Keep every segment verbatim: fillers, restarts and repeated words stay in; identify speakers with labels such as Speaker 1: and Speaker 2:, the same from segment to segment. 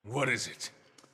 Speaker 1: What is it?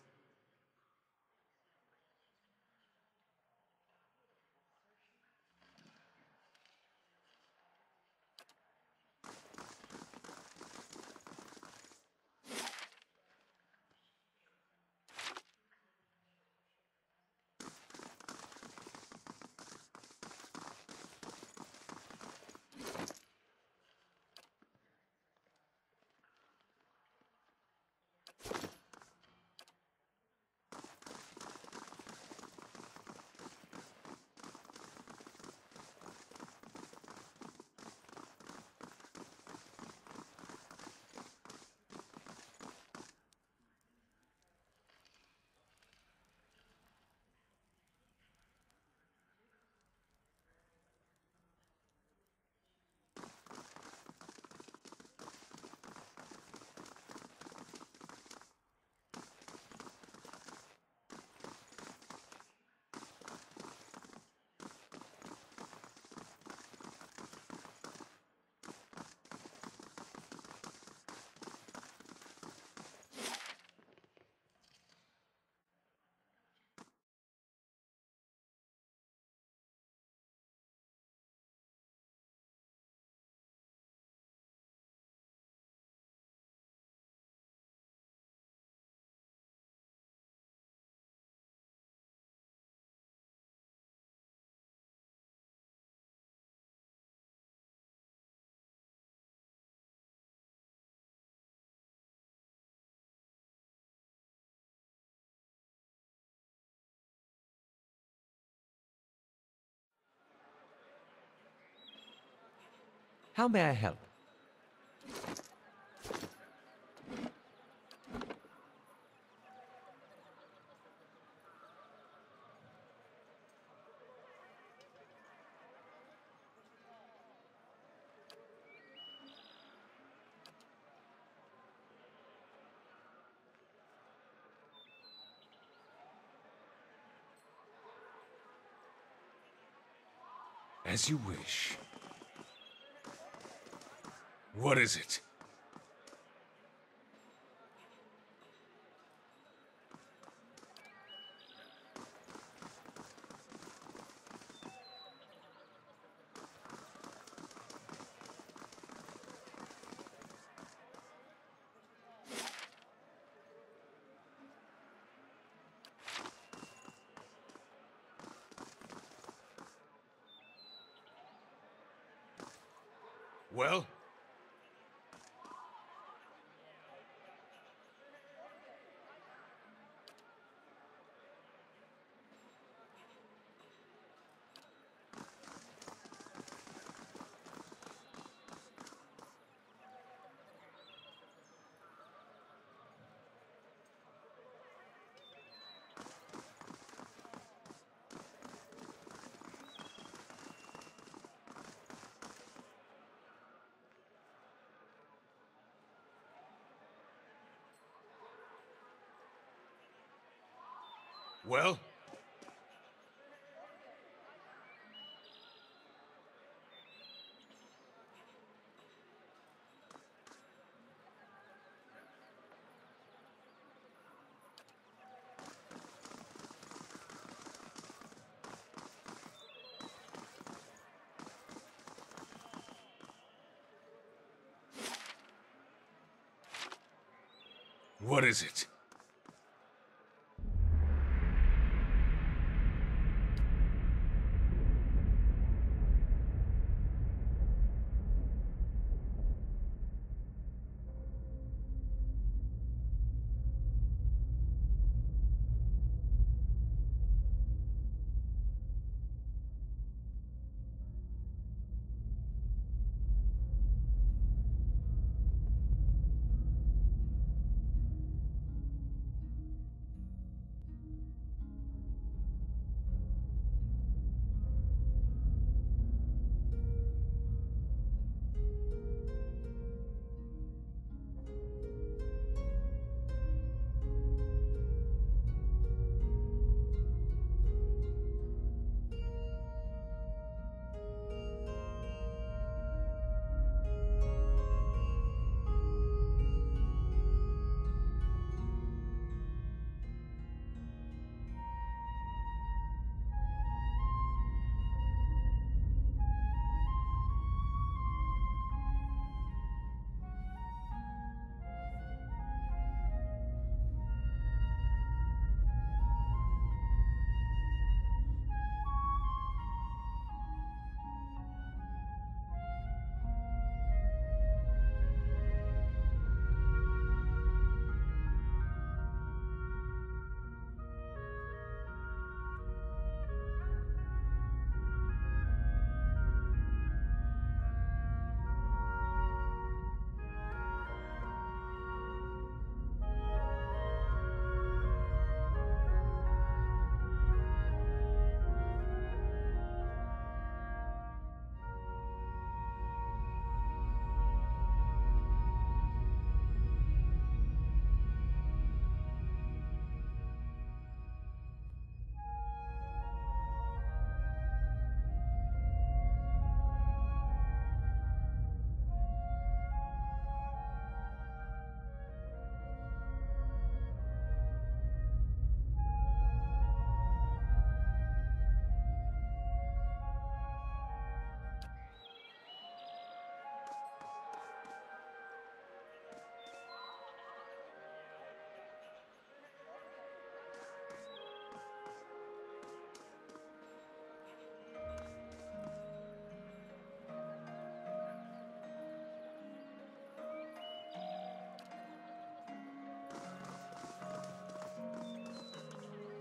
Speaker 2: How may I help?
Speaker 1: As you wish. What is it? Well? Well? What is it?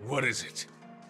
Speaker 1: What is it?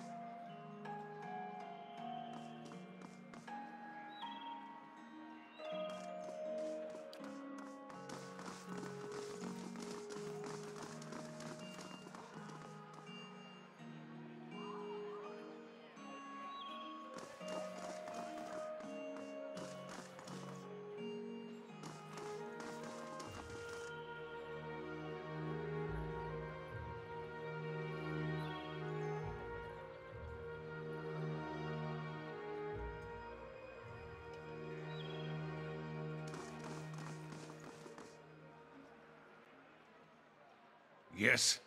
Speaker 1: Yes?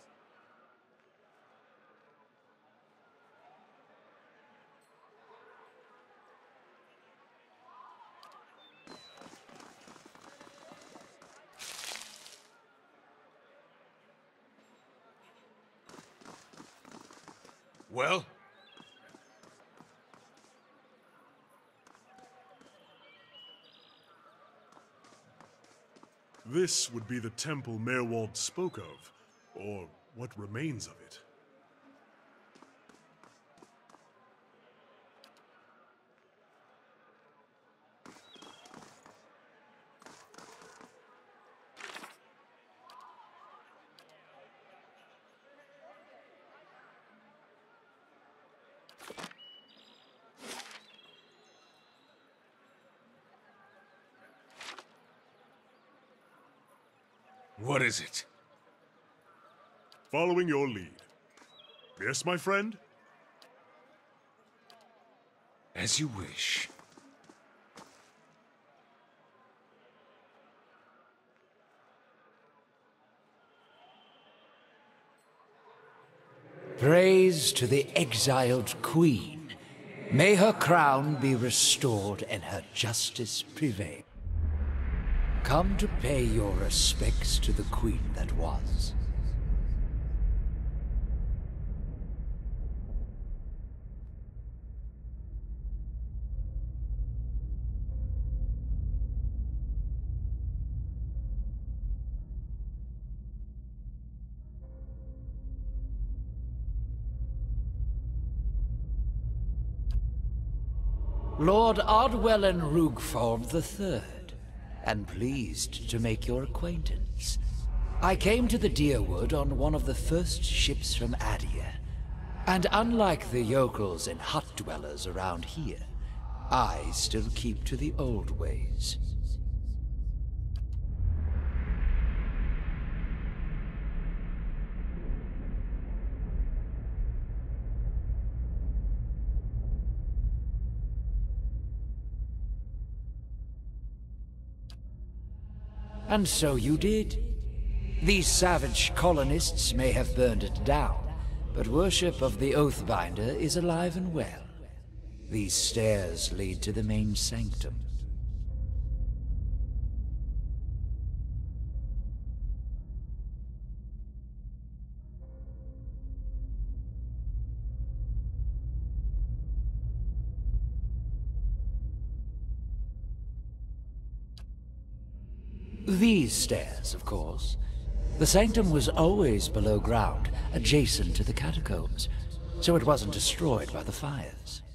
Speaker 1: Well?
Speaker 3: This would be the temple Merwald spoke of, or what remains of it.
Speaker 1: What is it?
Speaker 3: Following your lead. Yes, my friend?
Speaker 1: As you wish.
Speaker 4: Praise to the exiled queen. May her crown be restored and her justice prevail. Come to pay your respects to the queen that was. Lord Ardwellan Rugford the Third, and pleased to make your acquaintance. I came to the Deerwood on one of the first ships from Adia, and unlike the yokels and hut dwellers around here, I still keep to the old ways. And so you did. These savage colonists may have burned it down, but worship of the Oathbinder is alive and well. These stairs lead to the main sanctum. These stairs, of course. The sanctum was always below ground, adjacent to the catacombs, so it wasn't destroyed by the fires.